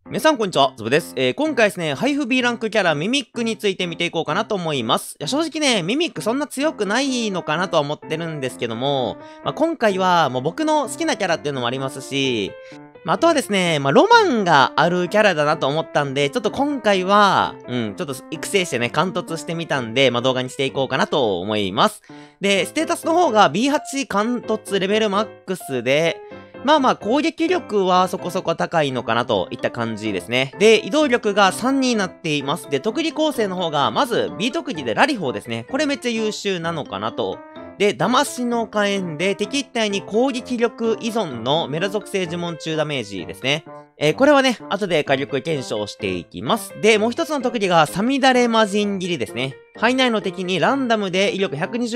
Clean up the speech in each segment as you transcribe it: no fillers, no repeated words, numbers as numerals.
皆さんこんにちは、ズブです。今回ですね、配布 B ランクキャラミミックについて見ていこうかなと思います。いや、正直ね、ミミックそんな強くないのかなとは思ってるんですけども、今回はもう僕の好きなキャラっていうのもありますし、あとはですね、ロマンがあるキャラだなと思ったんで、ちょっと今回は、ちょっと育成してね、貫突してみたんで、動画にしていこうかなと思います。で、ステータスの方が B8 貫突レベルマックスで、攻撃力はそこそこ高いのかなといった感じですね。で、移動力が3になっています。で、特技構成の方が、まず B 特技でラリホーですね。これめっちゃ優秀なのかなと。で、騙しの火炎で敵一体に攻撃力依存のメラ属性呪文中ダメージですね。これはね、後で火力検証していきます。で、もう一つの特技がサミダレ魔人斬りですね。範囲内の敵にランダムで威力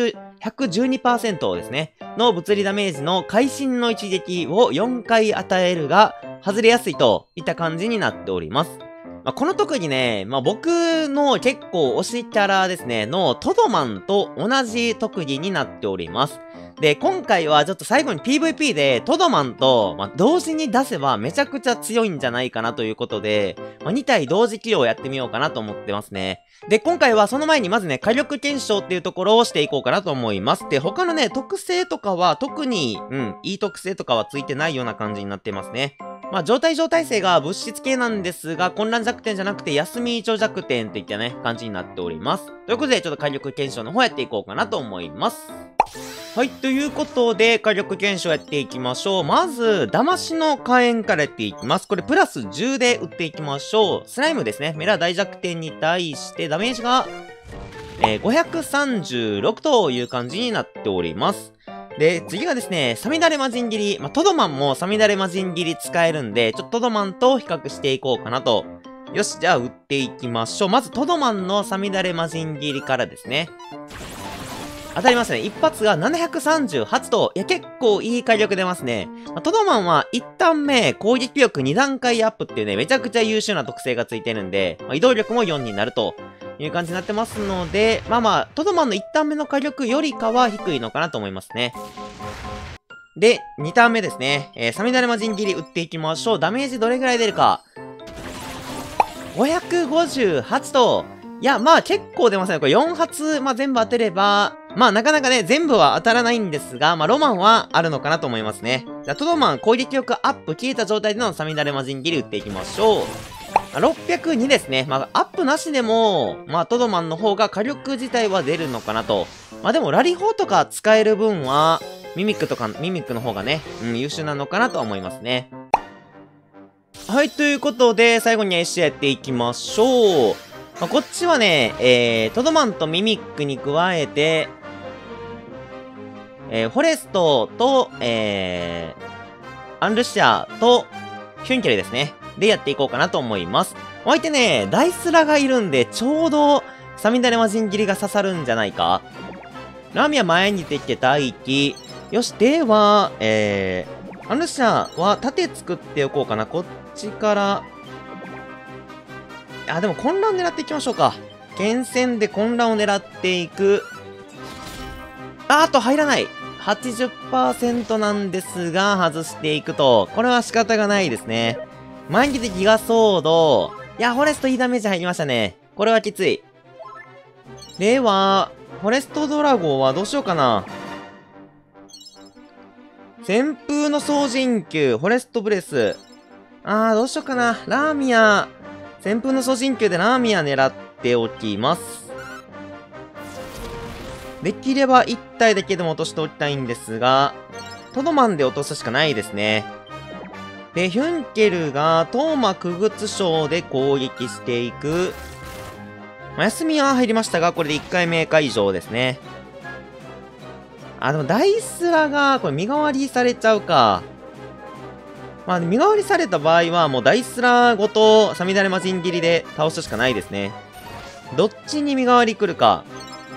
112% ですね。の物理ダメージの会心の一撃を4回与えるが、外れやすいといった感じになっております。この特技ね、僕の結構推しキャラですね、のトドマンと同じ特技になっております。で、今回はちょっと最後に PVP でトドマンと、同時に出せばめちゃくちゃ強いんじゃないかなということで、2体同時起動をやってみようかなと思ってますね。で、今回はその前にまずね、火力検証っていうところをしていこうかなと思います。で、他のね、特性とかは特に、いい特性とかはついてないような感じになってますね。状態性が物質系なんですが、混乱弱点じゃなくて休み長弱点といったね、感じになっております。ということで、ちょっと火力検証の方やっていこうかなと思います。はい、ということで、火力検証やっていきましょう。まず、騙しの火炎からやっていきます。これ、プラス10で打っていきましょう。スライムですね。メラ大弱点に対して、ダメージが、536という感じになっております。で、次がですね、サミダレ魔人斬り。トドマンもサミダレ魔人斬り使えるんで、ちょっとトドマンと比較していこうかなと。よし、じゃあ打っていきましょう。まずトドマンのサミダレ魔人斬りからですね。当たりますね。一発が738と、いや、結構いい火力出ますね。トドマンは1ターン目、攻撃力2段階アップっていうね、めちゃくちゃ優秀な特性がついてるんで、移動力も4になるという感じになってますので、トドマンの1ターン目の火力よりかは低いのかなと思いますね。で、2ターン目ですね。サミダレ魔人斬り打っていきましょう。ダメージどれぐらい出るか。558と、いや、結構出ますね。これ4発、全部当てれば、なかなかね、全部は当たらないんですが、ロマンはあるのかなと思いますね。じゃあ、トドマン攻撃力アップ消えた状態でのサミダレ魔人斬り打っていきましょう。602ですね。アップなしでも、トドマンの方が火力自体は出るのかなと。でも、ラリ砲とか使える分は、ミミックの方がね、優秀なのかなとは思いますね。はい、ということで、最後に AC やっていきましょう。こっちはね、トドマンとミミックに加えて、フォレストと、アンルシアと、ヒュンケルですね。でやっていこうかなと思います。相手ね、ダイスラがいるんで、ちょうど、サミダレ魔人斬りが刺さるんじゃないか。ラミは前に出て待機。よし、では、アンルシアは盾作っておこうかな。こっちから、でも混乱狙っていきましょうか。剣戦で混乱を狙っていく。入らない。80% なんですが、外していくと。これは仕方がないですね。前に出てギガソード。いや、フォレストいいダメージ入りましたね。これはきつい。では、フォレストドラゴンはどうしようかな。旋風の総人球、フォレストブレス。どうしようかな。ラーミア。旋風の総人球でラーミア狙っておきます。できれば1体だけでも落としておきたいんですが、トドマンで落とすしかないですね。で、ヒュンケルが、トーマクグツ章で攻撃していく。休みは入りましたが、これで1回目以上ですね。でもダイスラが、これ身代わりされちゃうか。身代わりされた場合は、もうダイスラごとサミダレ魔人斬りで倒すしかないですね。どっちに身代わり来るか。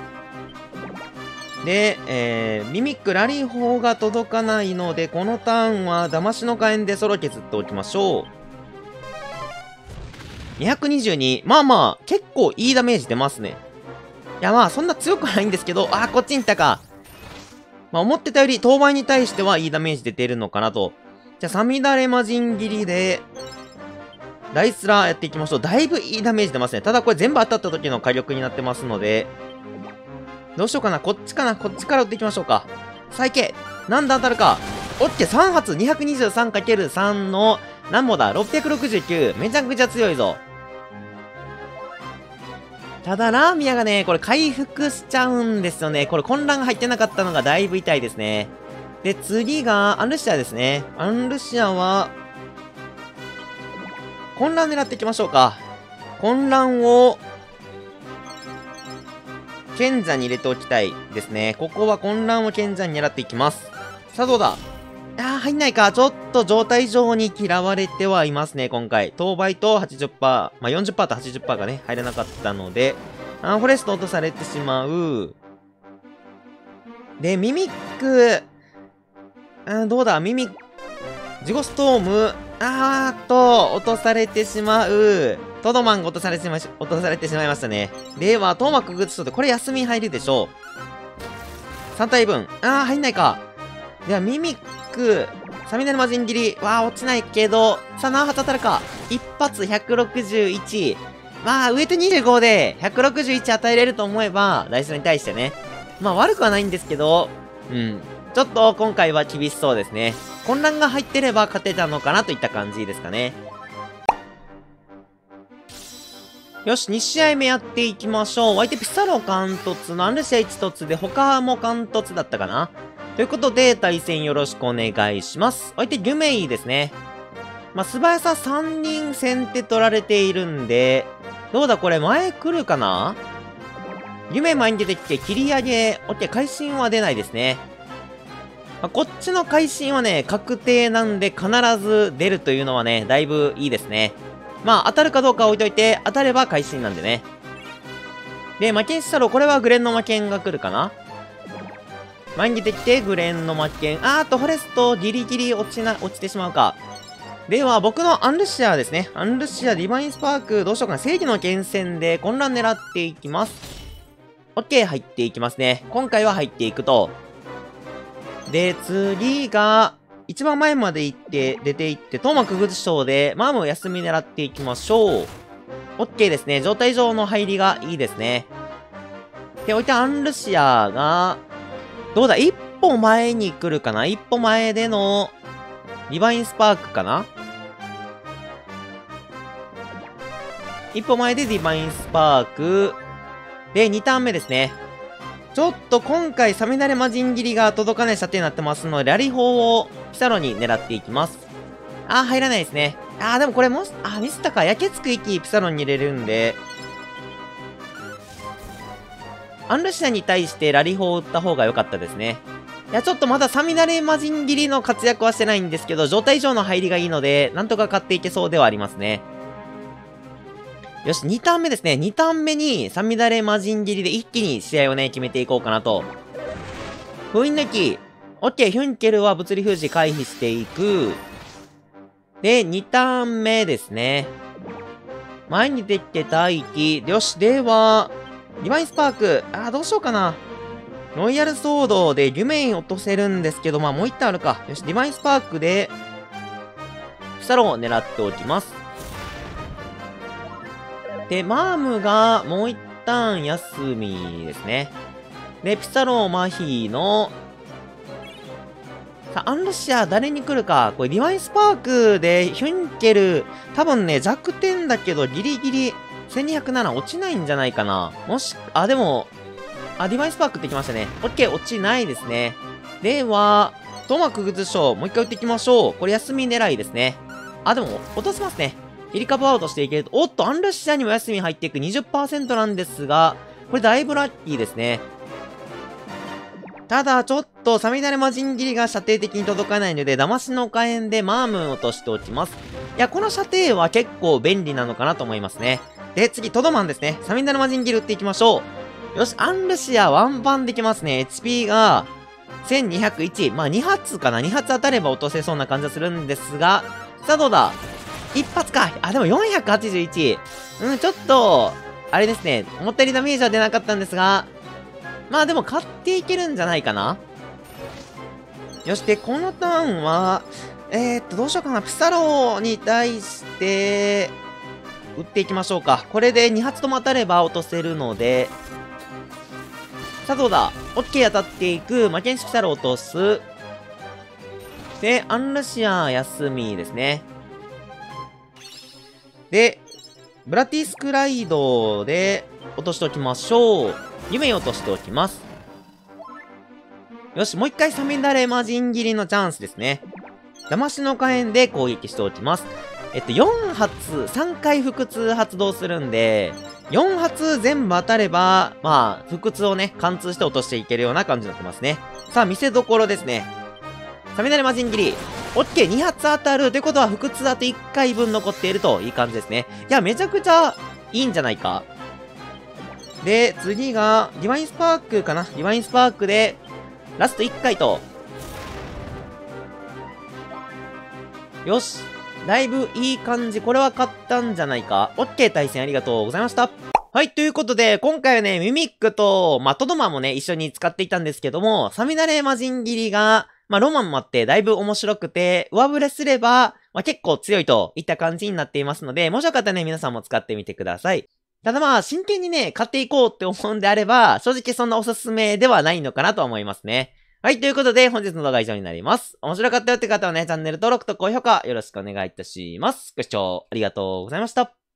で、ミミックラリー砲が届かないので、このターンは騙しの火炎でソロ削っておきましょう。222。結構いいダメージ出ますね。いや、そんな強くないんですけど、こっちに来たか。思ってたより、当倍に対してはいいダメージ出てるのかなと。じゃあ、サミダレ魔人斬りで、 ダイスラーやっていきましょう。だいぶいいダメージ出ますね。ただこれ全部当たった時の火力になってますので、どうしようかな。こっちかな。こっちから打っていきましょうか。最軽。なんで当たるか。オッケー、3発 223×3 の、何ぼだ ?669。めちゃくちゃ強いぞ。ただ、ラーミアがね、これ回復しちゃうんですよね。これ混乱が入ってなかったのがだいぶ痛いですね。で、次が、アンルシアですね。アンルシアは、混乱狙っていきましょうか。混乱を、賢者に入れておきたいですね。ここは混乱を賢者に狙っていきます。さあ、どうだ？入んないか。ちょっと状態上に嫌われてはいますね、今回。当倍と 80%、まあ、40%と 80% がね、入れなかったので、フォレスト落とされてしまう。で、ミミック、どうだ？ミミック、ジゴストーム、落とされてしまう。トドマンが落とされてしまいましたね。では、トーマくぐつとで、これ休み入るでしょう。3体分。入んないか。では、ミミック、サミナル魔人斬り。落ちないけど、さあ、何発当たるか。一発161。上手25で161与えれると思えば、ダイスに対してね。悪くはないんですけど、ちょっと今回は厳しそうですね。混乱が入ってれば勝てたのかなといった感じですかね。よし、2試合目やっていきましょう。相手ピサロ貫突のアンルシア1突で、他も貫突だったかなということで、対戦よろしくお願いします。相手ギュメイですね。素早さ3人先手取られているんで、どうだこれ前来るかな？ギュメイ前に出てきて切り上げ、オッケー、会心は出ないですね。こっちの会心はね、確定なんで必ず出るというのはね、だいぶいいですね。当たるかどうかは置いといて、当たれば会心なんでね。で、魔剣シタロ、これはグレンの魔剣が来るかな？前に出てきて、グレンの魔剣。フォレスト、ギリギリ落ちてしまうか。では、僕のアンルシアですね。アンルシア、ディバインスパーク、どうしようかな。正義の厳選で混乱狙っていきます。オッケー、入っていきますね。今回は入っていくと。で、次が、一番前まで行って、出て行って、トーマくぐつ賞で、マームを休み狙っていきましょう。オッケーですね。状態上の入りがいいですね。で、置いてアンルシアが、どうだ？一歩前に来るかな？一歩前での、ディバインスパークかな？一歩前でディバインスパーク。で、2ターン目ですね。ちょっと今回、サミナレ魔人斬りが届かない射程になってますので、ラリ砲をピサロに狙っていきます。入らないですね。でもこれミスったか。焼けつく息ピサロに入れるんで、アンルシアに対してラリ砲を打った方が良かったですね。ちょっとまだサミナレ魔人斬りの活躍はしてないんですけど、状態上の入りがいいので、なんとか勝っていけそうではありますね。よし、2ターン目ですね。2ターン目に、サミダレ魔人斬りで一気に試合をね、決めていこうかなと。封印抜き。オッケー、ヒュンケルは物理封じ回避していく。で、2ターン目ですね。前に出て待機。よし、では、ディバインスパーク。どうしようかな。ロイヤルソードでギュメイン落とせるんですけど、もう1ターンあるか。よし、ディバインスパークで、ピサロを狙っておきます。で、マームがもう一旦休みですね。で、ピサロマヒの、さあ、アンルシア誰に来るか。これ、ディバインスパークでヒュンケル、多分ね、弱点だけどギリギリ1207落ちないんじゃないかな。でも、ディバインスパークってきましたね。オッケー、落ちないですね。では、トマクグズ賞、もう一回打っていきましょう。これ休み狙いですね。でも、落とせますね。切り株アウトしていけると、おっと、アンルシアにも休み入っていく 20% なんですが、これだいぶラッキーですね。ただ、ちょっと、サミダレ魔人斬りが射程的に届かないので、騙しの火炎でマームンを落としておきます。この射程は結構便利なのかなと思いますね。で、次、トドマンですね。サミダレ魔人斬り打っていきましょう。よし、アンルシアワンパンできますね。HP が、1201。2発かな ?2 発当たれば落とせそうな感じがするんですが、さあ、どうだ一発か。でも481。ちょっと、あれですね。思ったよりダメージは出なかったんですが、でも勝っていけるんじゃないかな。よし、で、このターンは、 どうしようかな。ピサロに対して、打っていきましょうか。これで2発とも当たれば落とせるので、さあどうだ ?OK 当たっていく。魔剣士ピサロ落とす。で、アンルシア休みですね。で、ブラティスクライドで落としておきましょう。夢落としておきます。よし、もう一回サミダレ魔人斬りのチャンスですね。騙しの火炎で攻撃しておきます。4発、3回腹痛発動するんで、4発全部当たれば、まあ、腹痛をね、貫通して落としていけるような感じになってますね。さあ、見せどころですね。サミダレ魔人斬り。オッケー、2発当たる。ということは、腹痛あと1回分残っているといい感じですね。いや、めちゃくちゃいいんじゃないか。で、次が、ディバインスパークかな。ディバインスパークで、ラスト1回と。よし。だいぶいい感じ。これは勝ったんじゃないか。オッケー、対戦ありがとうございました。はい、ということで、今回はね、ミミックと、トドマもね、一緒に使っていたんですけども、サミダレ魔人斬りが、ロマンもあってだいぶ面白くて、上振れすれば、結構強いといった感じになっていますので、もしよかったらね、皆さんも使ってみてください。ただ真剣にね、買っていこうって思うんであれば、正直そんなおすすめではないのかなと思いますね。はい、ということで、本日の動画は以上になります。面白かったよって方はね、チャンネル登録と高評価よろしくお願いいたします。ご視聴ありがとうございました。